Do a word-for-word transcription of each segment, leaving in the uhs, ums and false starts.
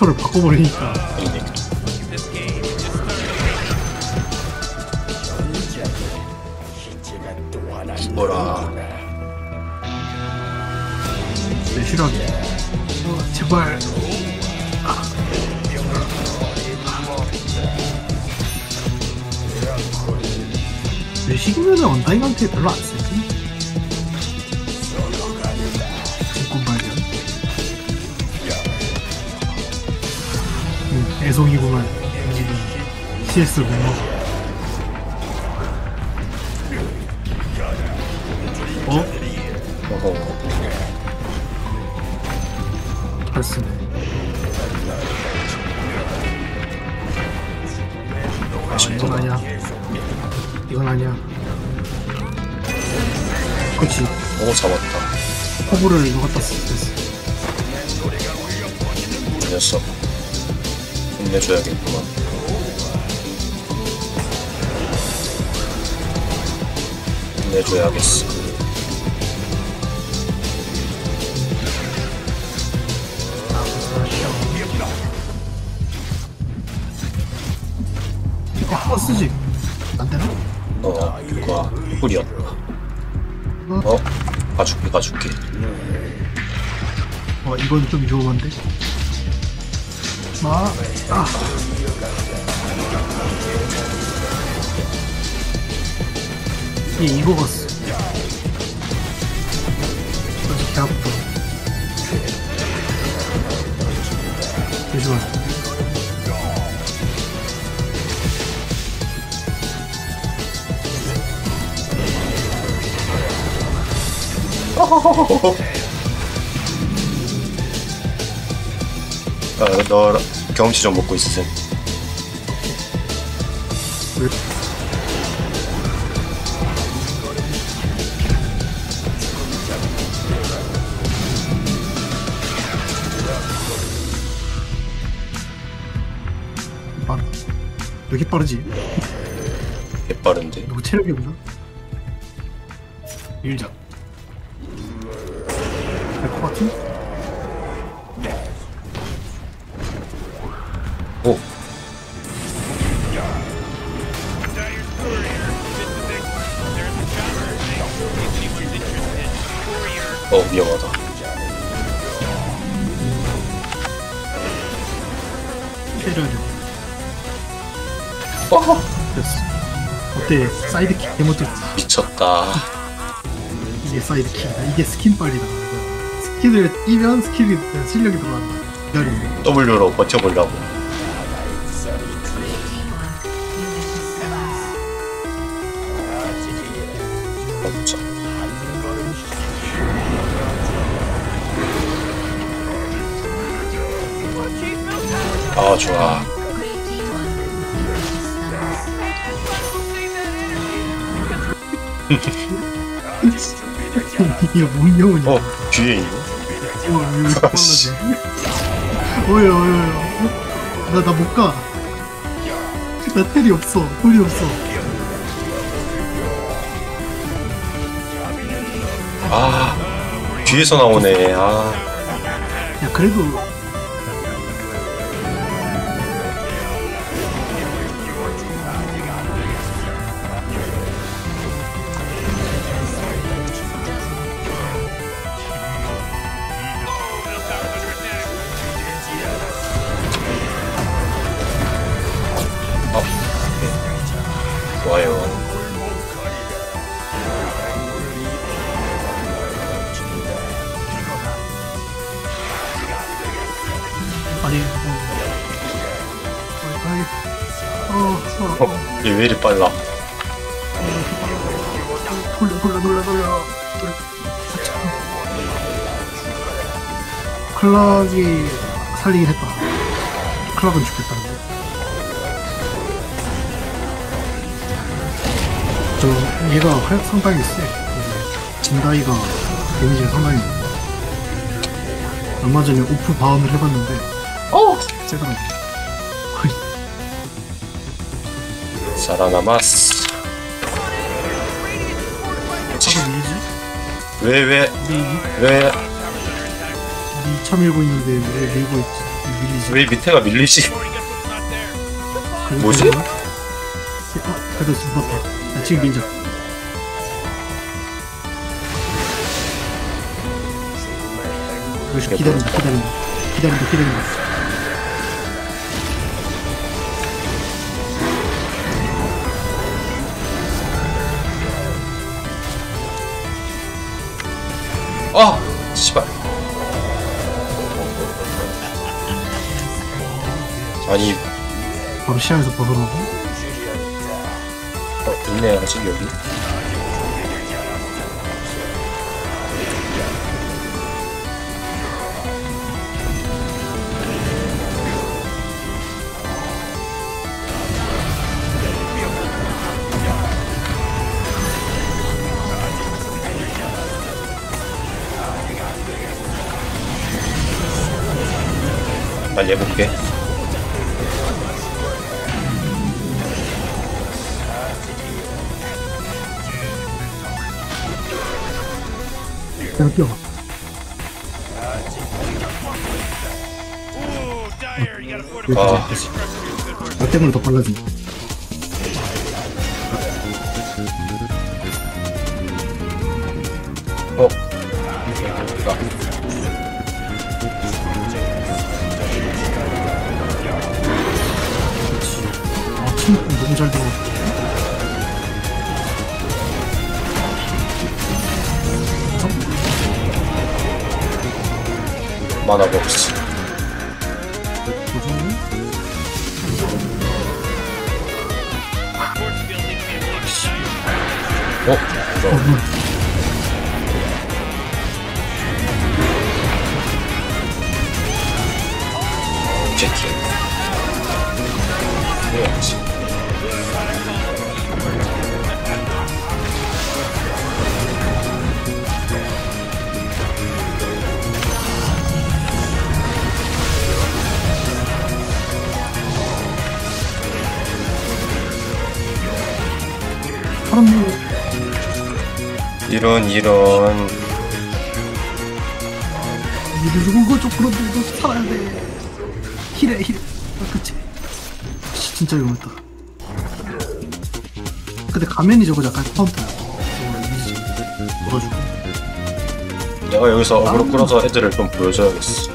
캐릭터를 바꿔버리니까. 뭐라. 내 실화기. 어, 제발. 아. 내 시기면은 언다잉한테 별로 안 쓰지. 직군 발견. 음, 애송이구만. 씨에스를 못 먹어. 어? 어허. 잘 쓰네. 아, 이건 아니야. 이건 아니야. 그치. 오, 잡았다. 허브를 이거 갖다 쓰 이 녀석. 혼내줘야겠구만. 혼내줘야겠어. 이거 하나 쓰지. 안 되나? 어, 그거 꿀이었다. 어? 가줄게, 가줄게. 어, 이건 좀 위험한데? 아, 아. 얘 이거 갔어. 아직 개 아프다. 조심하세요. 아, 너 경험치 좀 먹고 있으세요. 왜? 빠르. 왜 이렇게 빠르지? 개빠른데. 이거 체력이 없나? 일자. 될 것 같지? 오. 어, 위험하다. 때려야죠. 어, 됐어. 어때? 사이드킥 개멋졌지? 미쳤다. 이게 사이드킥이다. 이게 스킨빨이다. 이거. 스킨을 뛰면 스킬이 실력이 들어간다. 기다리네. W로 버텨보려고. 멈춰. 아, 좋아. 이게 뭔 영혼이야? 어, 뒤에 이거? 어, 왜 이렇게 빨라지? 어여, 어여, 어여. 나, 나 못 가. 나 텔이 없어. 돌이 없어. 아, 뒤에서 나오네. 아, 야, 그래도. 좋아요. 아니, 어. 아니, 어, 어, 어. 얘 왜 이리 빨라? 돌려, 돌려, 돌려, 돌려. 클락이 살리긴 했다. 클락은 죽겠다는데. 저 얘가 활 상당히 세. 진다이가 데미지가 상당히 높아. 얼마 전에 오프 바운을 해봤는데 어! 세더라고. 살아남았어. 차가 밀지? 왜, 왜, 우리, 왜? 우리 차 밀고 있는데 왜 밀고 있지? 밀리지. 왜 밑에가 밀리지? 그래도 뭐지? 되나? 어, 그래도 죽었다. 야, 지금 밀자. 여기서 기다린다, 기다린다. 기다린다, 기다린다. 아! 씨발. 아니, 바로 시야에서 벗어나고. 어, 있네, 아직 여기. 빨리 해볼게. 그냥 뛰어가. 아, 나 때문에 더 빨라진. 어. 아, 침 너무 잘 들어. 만화가 없어. 어? 어, 이거. 뭐야. 채팅. 해야지. 사람들 이런, 이런. 니들 죽은 거좀 그런데 너 살아야 돼. 힐해 힐. 아, 그치. 씨, 진짜 위험했다. 근데 가면이 저거 약간 카운터야. 저거 이미지 걸어주고. 내가 여기서 어그로 끌어서 애들을 좀 보여줘야겠어.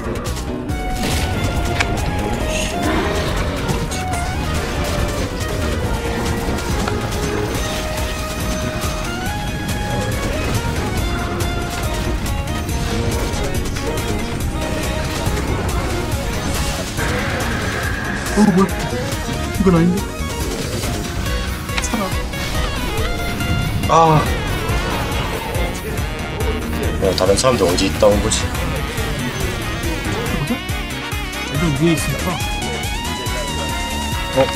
어 뭐야? 이건 아닌데? 살아. 아. 야, 다른 사람들 어디 있다 온 거지? 뭐죠? 애들 위에 있으니까. 어?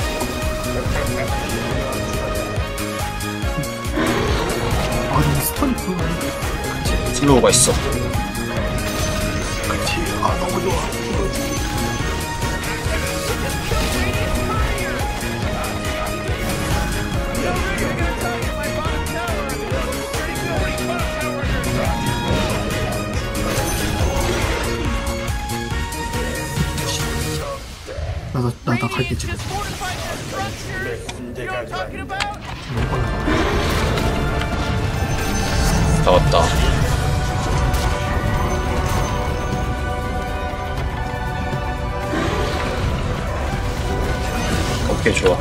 아 저기 스턴이 들어가네. 슬로우가 있어. 그치. 아 너무 좋아. 나나 나 나 갈게 지금. 다 왔다. 오케이, 좋아.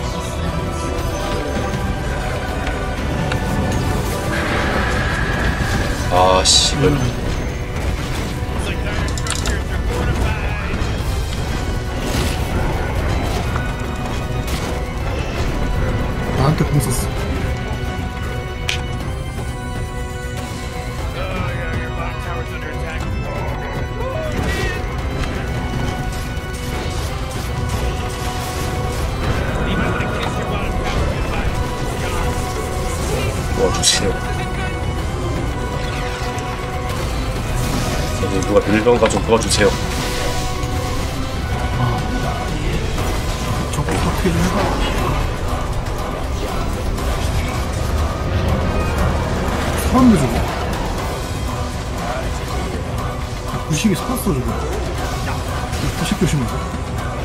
아, 씨. 음. 나한테 공 썼어. 도와주세요. 여기 누가 밀던가 좀 도와주세요. 아, 저거 어떻게 좀 해봐. 사람들 저거. 아, 구식이 살았어 저거. 조심하세요.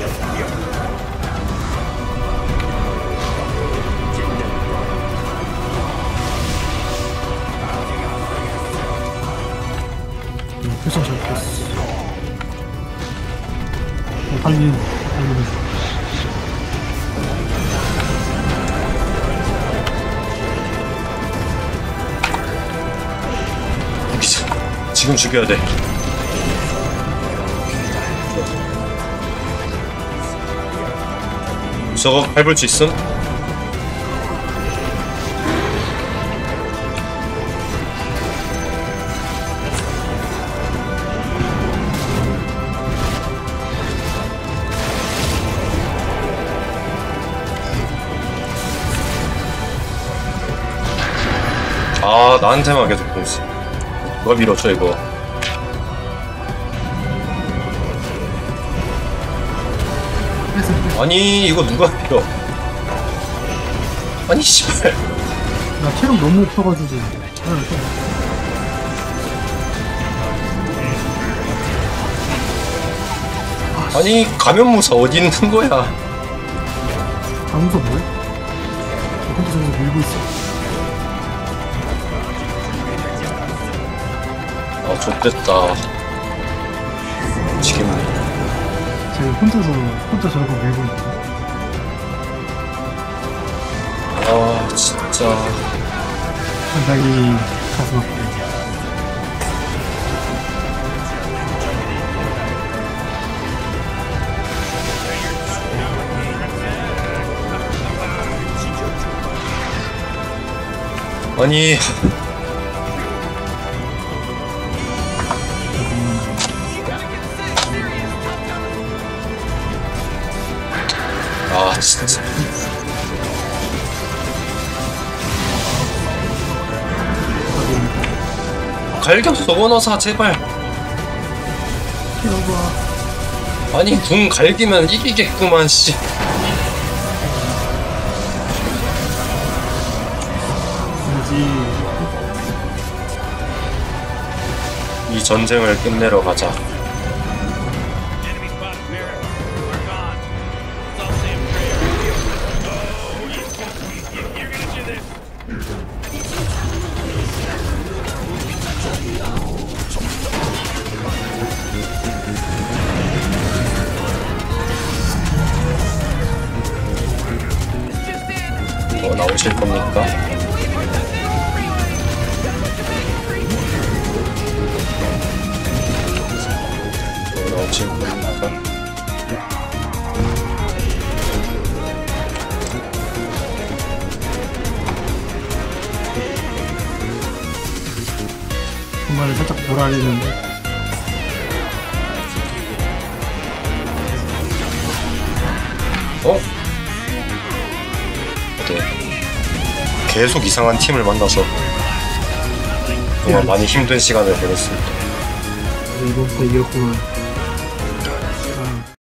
음, 표정 잘 뺐어. 어, 달리는, 달리는. 죽이자. 지금 죽여야 돼. 저거 밟을 수 있음? 아, 나한테만 계속 공지. 누가 밀어줘, 이거. 뺐어, 뺐어. 아니, 이거 누가 밀어. 아니, 씨발. 나 체력 너무 없어가지고. 하나 또. 아니, 가면무사 어디 있는 거야? 강무서 뭐해? 혼자 저기서 밀고 있어. 아, 좆됐다. 미치겠네. 제가 혼자서, 혼자 저거 밀고 있는데. 아, 진짜. 상당히 가슴 아프네. 아니. 아, 진짜. 갈겨 썩어너사 제발. 키워봐. 아니, 궁 갈기면 이기겠구만, 씨. 그지. 이 전쟁을 끝내러 가자. 뭐 나오실 겁니까? 뭐 나오실 겁니까? 정말 살짝 돌아리는데. 어? 네. 계속 이상한 팀을 만나서 정말 많이 힘든 시간을 보냈습니다. 이거부터 이겼구만.